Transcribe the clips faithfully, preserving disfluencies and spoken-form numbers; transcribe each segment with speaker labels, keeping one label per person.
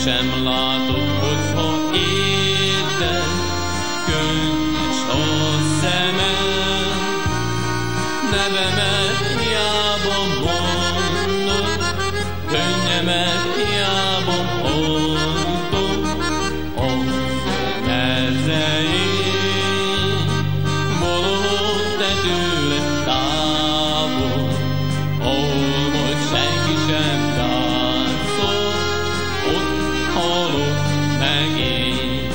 Speaker 1: sem látod, hogyha érted, könnyes a szemem. Nevemet hiába mondod, könnyemet hiába hordom, az nehezeim, valahol te tőled távol, ahol majd senki sem táncol, ott halok meg én.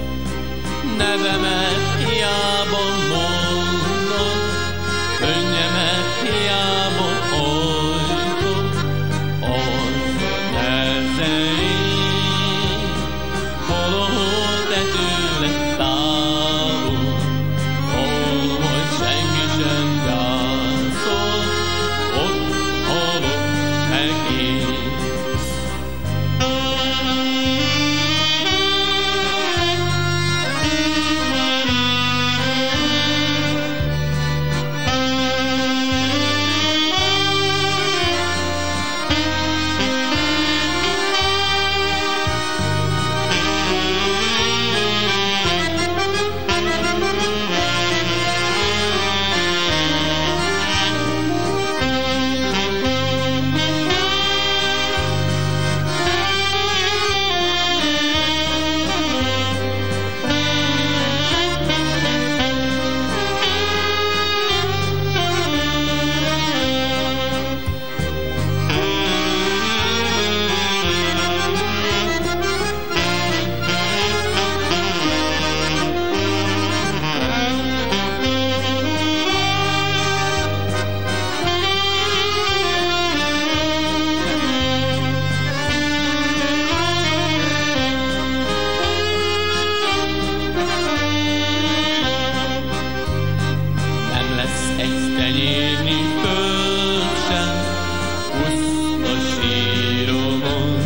Speaker 1: Nevemet hiába mondod, könnyemet hiába hajtom, az nehezeim, valahol te tőled távol, ahol majd senki sem táncol, ott halok meg én. Egy tenyérnyi föld sem puszta síromon,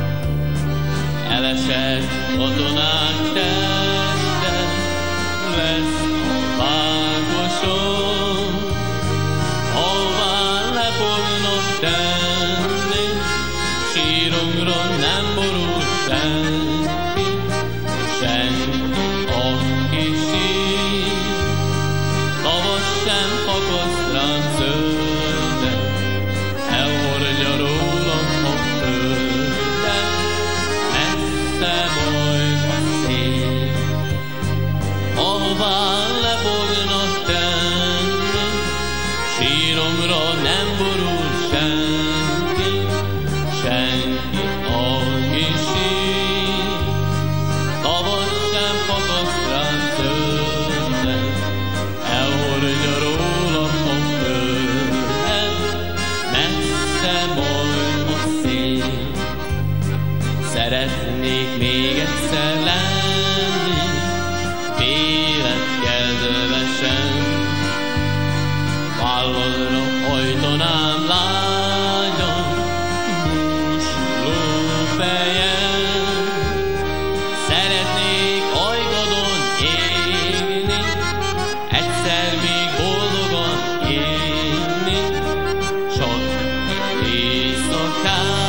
Speaker 1: elesett katonák teste lesz a vágoson, ahová le fognak tenni, síromra nem borul senki, senki, aki sír. Tavasz sem fakaszt rám zöldet, elhordja rólam a földet, messze majd a szél. Ahová le fognak tenni, síromra nem borul senki, senki, aki sír. Tavasz sem fakaszt rám zöldet, elhordja rólam a földet, messze majd a szél. Szeretnék még egyszer lenni, téled kedvesen, válladra hajtanám lágyan, búsuló fejem. Szeretnék ajkadon égni, egyszer még boldogan élni, csak éjszakán.